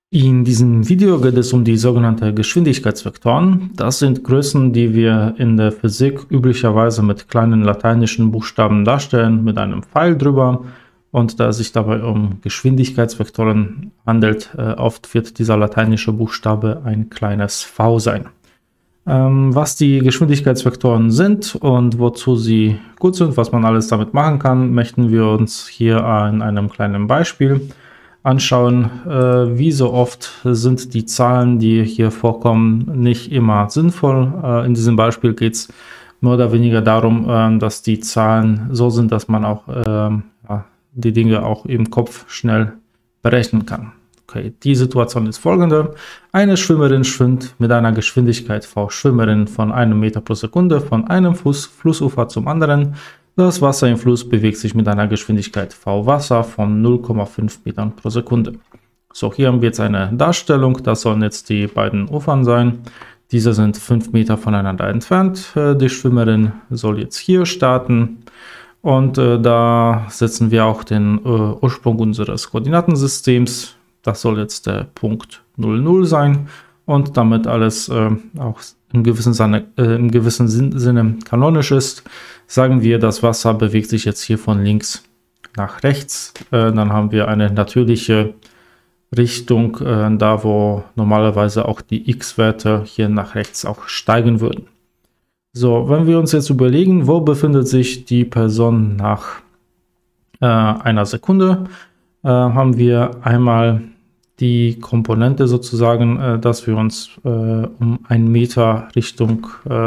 In diesem Video geht es um die sogenannten Geschwindigkeitsvektoren. Das sind Größen, die wir in der Physik üblicherweise mit kleinen lateinischen Buchstaben darstellen, mit einem Pfeil drüber. Und da es sich dabei um Geschwindigkeitsvektoren handelt, oft wird dieser lateinische Buchstabe ein kleines v sein. Was die Geschwindigkeitsvektoren sind und wozu sie gut sind, was man alles damit machen kann, möchten wir uns hier an einem kleinen Beispiel anschauen. Wie so oft sind die Zahlen, die hier vorkommen, nicht immer sinnvoll. In diesem Beispiel geht es mehr oder weniger darum, dass die Zahlen so sind, dass man auch die Dinge auch im Kopf schnell berechnen kann. Okay, die Situation ist folgende. Eine Schwimmerin schwimmt mit einer Geschwindigkeit v Schwimmerin von 1 Meter pro Sekunde von einem Flussufer zum anderen. Das Wasser im Fluss bewegt sich mit einer Geschwindigkeit v Wasser von 0,5 Metern pro Sekunde. So, hier haben wir jetzt eine Darstellung. Das sollen jetzt die beiden Ufern sein. Diese sind 5 Meter voneinander entfernt. Die Schwimmerin soll jetzt hier starten. Und da setzen wir auch den Ursprung unseres Koordinatensystems. Das soll jetzt der Punkt 00 sein. Und damit alles auch im gewissen Sinne kanonisch ist, sagen wir, das Wasser bewegt sich jetzt hier von links nach rechts. Dann haben wir eine natürliche Richtung, da wo normalerweise auch die x-Werte hier nach rechts auch steigen würden. So, wenn wir uns jetzt überlegen, wo befindet sich die Person nach einer Sekunde, haben wir einmal die Komponente sozusagen, dass wir uns um 1 Meter Richtung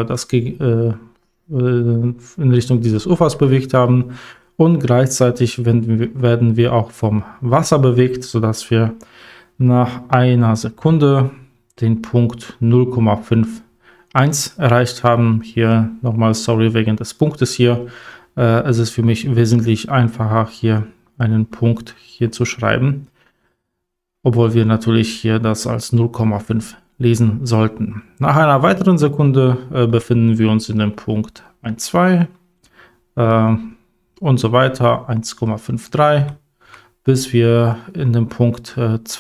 in Richtung dieses Ufers bewegt haben, und gleichzeitig werden wir auch vom Wasser bewegt, sodass wir nach einer Sekunde den Punkt 0,51 erreicht haben. Hier nochmal sorry wegen des Punktes hier. Es ist für mich wesentlich einfacher, hier einen Punkt hier zu schreiben, obwohl wir natürlich hier das als 0,5 lesen sollten. Nach einer weiteren Sekunde befinden wir uns in dem Punkt 1,2 und so weiter, 1,53, bis wir in dem Punkt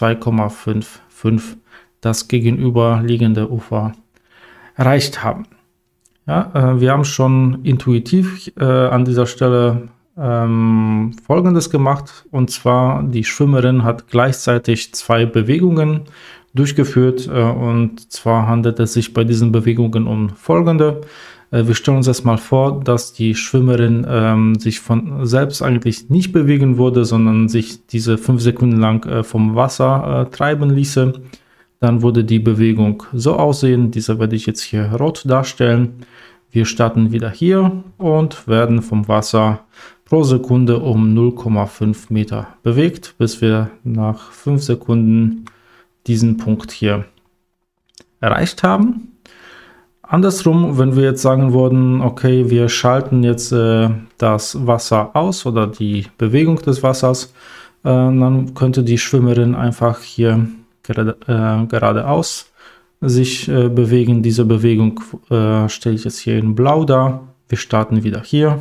2,55 das gegenüberliegende Ufer erreicht haben. Ja, wir haben schon intuitiv an dieser Stelle Folgendes gemacht, und zwar die Schwimmerin hat gleichzeitig 2 Bewegungen durchgeführt, und zwar handelt es sich bei diesen Bewegungen um folgende. Wir stellen uns erstmal vor, dass die Schwimmerin sich von selbst eigentlich nicht bewegen würde, sondern sich diese 5 Sekunden lang vom Wasser treiben ließe. Dann würde die Bewegung so aussehen. Diese werde ich jetzt hier rot darstellen. Wir starten wieder hier und werden vom Wasser pro Sekunde um 0,5 Meter bewegt, bis wir nach 5 Sekunden diesen Punkt hier erreicht haben. Andersrum, wenn wir jetzt sagen würden, okay, wir schalten jetzt das Wasser aus oder die Bewegung des Wassers, dann könnte die Schwimmerin einfach hier geradeaus sich bewegen. Diese Bewegung stelle ich jetzt hier in blau dar. Wir starten wieder hier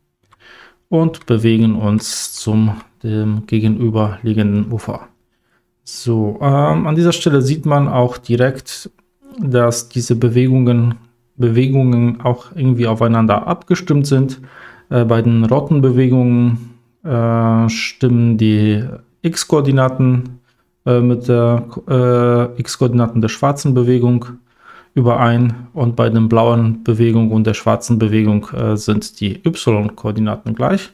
und bewegen uns zum dem gegenüberliegenden Ufer. So, an dieser Stelle sieht man auch direkt, dass diese Bewegungen auch irgendwie aufeinander abgestimmt sind. Bei den roten Bewegungen stimmen die x-Koordinaten mit der x-Koordinaten der schwarzen Bewegung überein, und bei den blauen Bewegungen und der schwarzen Bewegung sind die y-Koordinaten gleich.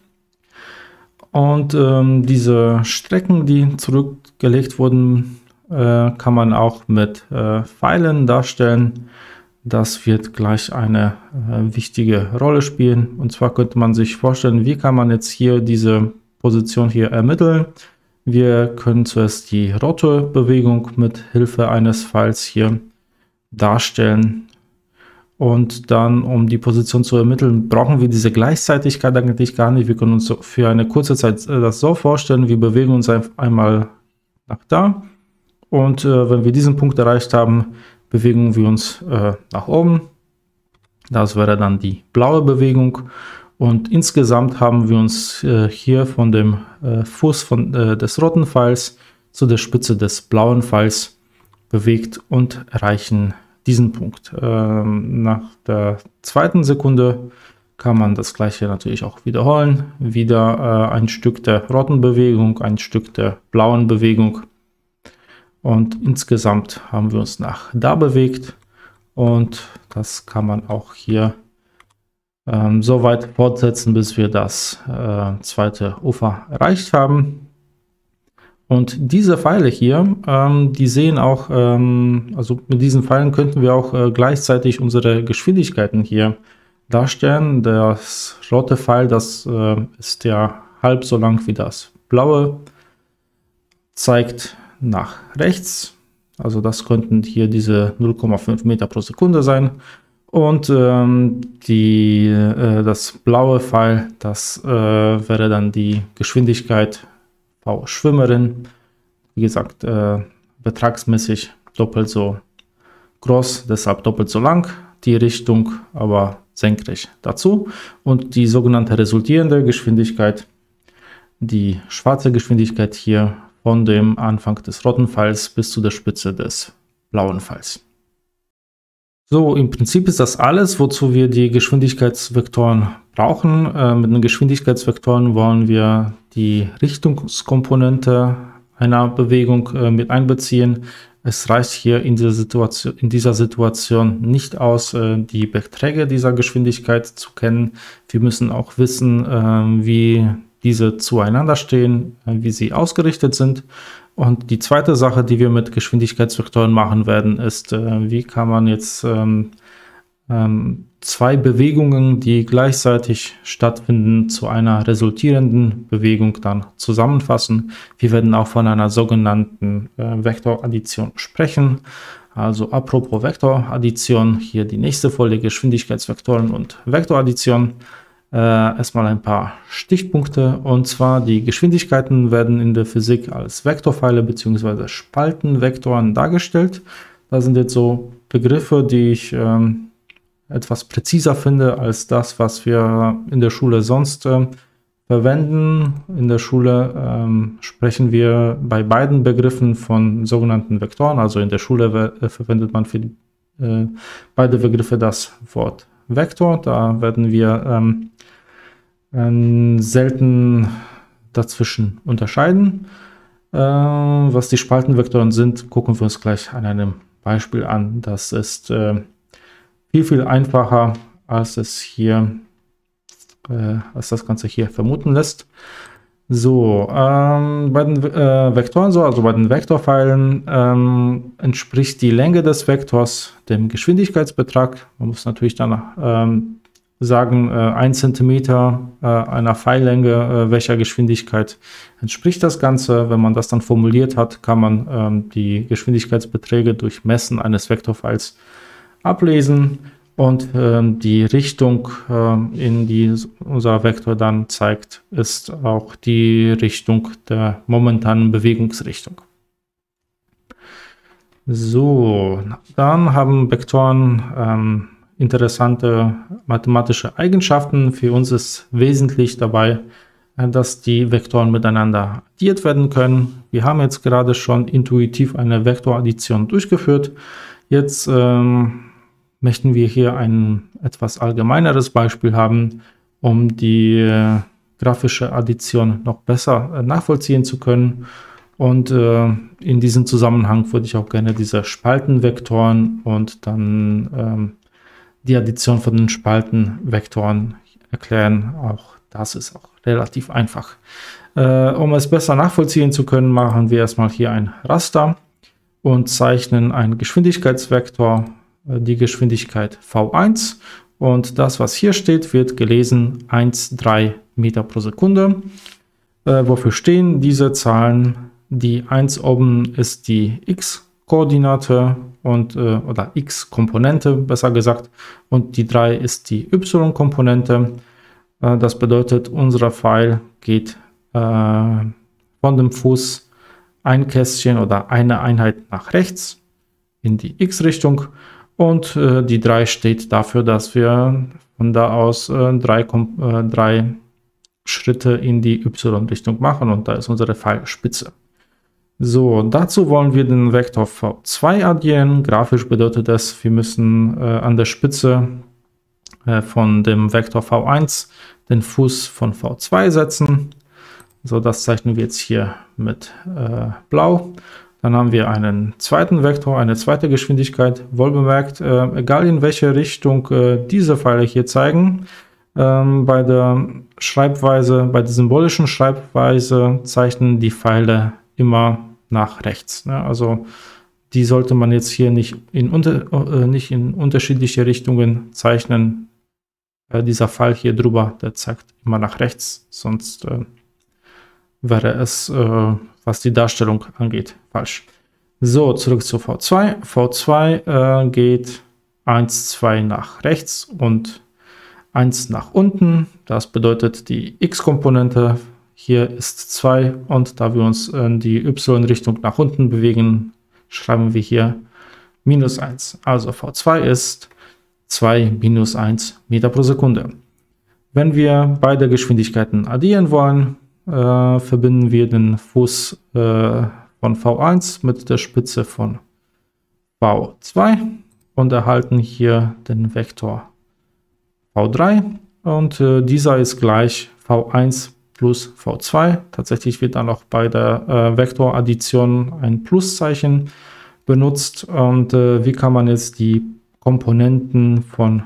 Und diese Strecken, die zurückgelegt wurden, kann man auch mit Pfeilen darstellen. Das wird gleich eine wichtige Rolle spielen. Und zwar könnte man sich vorstellen, wie kann man jetzt hier diese Position hier ermitteln. Wir können zuerst die rote Bewegung mit Hilfe eines Pfeils hier darstellen. Und dann, um die Position zu ermitteln, brauchen wir diese Gleichzeitigkeit eigentlich gar nicht. Wir können uns für eine kurze Zeit das so vorstellen, wir bewegen uns einmal nach da. Und wenn wir diesen Punkt erreicht haben, bewegen wir uns nach oben. Das wäre dann die blaue Bewegung. Und insgesamt haben wir uns hier von dem Fuß des roten Pfeils zu der Spitze des blauen Pfeils bewegt und erreichen diesen Punkt. Nach der zweiten Sekunde kann man das gleiche natürlich auch wiederholen. Wieder ein Stück der roten Bewegung, ein Stück der blauen Bewegung. Und insgesamt haben wir uns nach da bewegt. Und das kann man auch hier so weit fortsetzen, bis wir das zweite Ufer erreicht haben. Und diese Pfeile hier, die sehen auch, also mit diesen Pfeilen könnten wir auch gleichzeitig unsere Geschwindigkeiten hier darstellen. Das rote Pfeil, das ist ja halb so lang wie das blaue, zeigt nach rechts. Also das könnten hier diese 0,5 Meter pro Sekunde sein. Und das blaue Pfeil, das wäre dann die Geschwindigkeit v Schwimmerin. Wie gesagt, betragsmäßig doppelt so groß, deshalb doppelt so lang. Die Richtung aber senkrecht dazu. Und die sogenannte resultierende Geschwindigkeit, die schwarze Geschwindigkeit hier von dem Anfang des roten Pfeils bis zu der Spitze des blauen Pfeils. So, im Prinzip ist das alles, wozu wir die Geschwindigkeitsvektoren brauchen. Mit den Geschwindigkeitsvektoren wollen wir die Richtungskomponente einer Bewegung mit einbeziehen. Es reicht hier in dieser Situation nicht aus, die Beträge dieser Geschwindigkeit zu kennen. Wir müssen auch wissen, wie diese zueinander stehen, wie sie ausgerichtet sind. Und die zweite Sache, die wir mit Geschwindigkeitsvektoren machen werden, ist, wie kann man jetzt zwei Bewegungen, die gleichzeitig stattfinden, zu einer resultierenden Bewegung dann zusammenfassen. Wir werden auch von einer sogenannten Vektoraddition sprechen. Also apropos Vektoraddition, hier die nächste Folie, Geschwindigkeitsvektoren und Vektoraddition. Erstmal ein paar Stichpunkte, und zwar die Geschwindigkeiten werden in der Physik als Vektorpfeile bzw. Spaltenvektoren dargestellt. Da sind jetzt so Begriffe, die ich etwas präziser finde als das, was wir in der Schule sonst verwenden. In der Schule sprechen wir bei beiden Begriffen von sogenannten Vektoren. Also in der Schule verwendet man für beide Begriffe das Wort Vektor. Da werden wir selten dazwischen unterscheiden. Was die Spaltenvektoren sind, gucken wir uns gleich an einem Beispiel an. Das ist viel einfacher, als es hier, als das Ganze hier vermuten lässt. So, bei den Vektoren, also bei den Vektorpfeilen, entspricht die Länge des Vektors dem Geschwindigkeitsbetrag. Man muss natürlich dann sagen, 1 cm einer Pfeillänge, welcher Geschwindigkeit entspricht das Ganze. Wenn man das dann formuliert hat, kann man die Geschwindigkeitsbeträge durch Messen eines Vektorpfeils ablesen. Und die Richtung, in die unser Vektor dann zeigt, ist auch die Richtung der momentanen Bewegungsrichtung. So, dann haben Vektoren interessante mathematische Eigenschaften. Für uns ist wesentlich dabei, dass die Vektoren miteinander addiert werden können. Wir haben jetzt gerade schon intuitiv eine Vektoraddition durchgeführt. Jetzt möchten wir hier ein etwas allgemeineres Beispiel haben, um die grafische Addition noch besser nachvollziehen zu können. Und in diesem Zusammenhang würde ich auch gerne diese Spaltenvektoren und dann die Addition von den Spaltenvektoren erklären. Auch das ist auch relativ einfach. Um es besser nachvollziehen zu können, machen wir erstmal hier ein Raster und zeichnen einen Geschwindigkeitsvektor, die Geschwindigkeit v1, und das, was hier steht, wird gelesen 1,3 Meter pro Sekunde. Wofür stehen diese Zahlen? Die 1 oben ist die x-Koordinate und oder x-Komponente, besser gesagt, und die 3 ist die y-Komponente. Das bedeutet, unser Pfeil geht von dem Fuß ein Kästchen oder eine Einheit nach rechts in die x-Richtung. Und die 3 steht dafür, dass wir von da aus 3 Schritte in die y-Richtung machen, und da ist unsere Pfeilspitze. So, dazu wollen wir den Vektor v2 addieren. Grafisch bedeutet das, wir müssen an der Spitze von dem Vektor v1 den Fuß von v2 setzen. So, das zeichnen wir jetzt hier mit blau. Dann haben wir einen zweiten Vektor, eine zweite Geschwindigkeit. Wohlbemerkt, egal in welche Richtung diese Pfeile hier zeigen, bei der Schreibweise, bei der symbolischen Schreibweise zeichnen die Pfeile immer nach rechts. Ne? Also die sollte man jetzt hier nicht in unterschiedliche Richtungen zeichnen. Dieser Pfeil hier drüber, der zeigt immer nach rechts, sonst wäre es, was die Darstellung angeht, falsch. So, zurück zu V2. V2 geht 1, 2 nach rechts und 1 nach unten. Das bedeutet, die x-Komponente hier ist 2 und da wir uns in die y-Richtung nach unten bewegen, schreiben wir hier minus 1. Also V2 ist 2 minus 1 Meter pro Sekunde. Wenn wir beide Geschwindigkeiten addieren wollen, verbinden wir den Fuß von V1 mit der Spitze von V2 und erhalten hier den Vektor V3 und dieser ist gleich V1 plus V2. Tatsächlich wird dann auch bei der Vektoraddition ein Pluszeichen benutzt. Und wie kann man jetzt die Komponenten von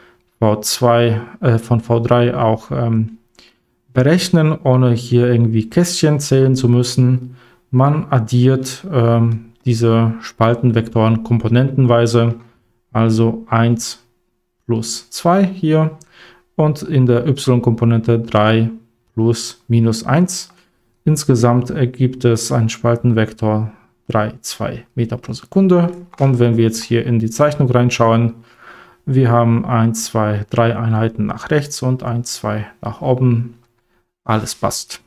V3 auch berechnen, ohne hier irgendwie Kästchen zählen zu müssen? Man addiert diese Spaltenvektoren komponentenweise, also 1 plus 2 hier und in der y-Komponente 3 plus minus 1. Insgesamt ergibt es einen Spaltenvektor 3, 2 Meter pro Sekunde. Und wenn wir jetzt hier in die Zeichnung reinschauen, wir haben 1, 2, 3 Einheiten nach rechts und 1, 2 nach oben. Alles passt.